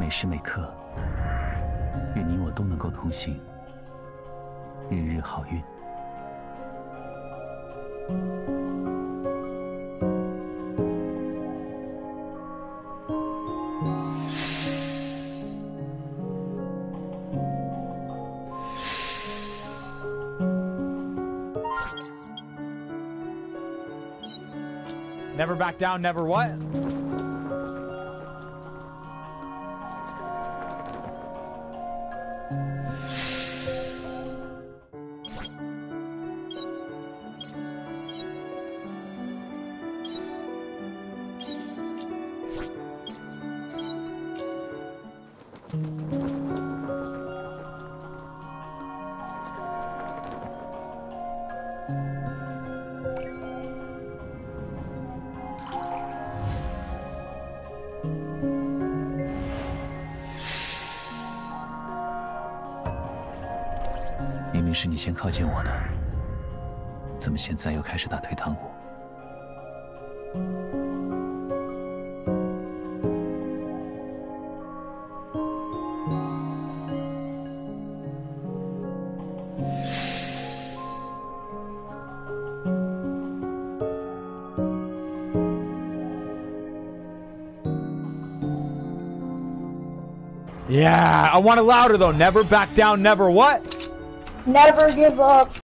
每时每刻，愿你我都能够同行，日日好运。 Never back down, never what? 明明是你先靠近我的，怎么现在又开始打退堂鼓？ Yeah, I want it louder though. Never back down, never what? Never give up.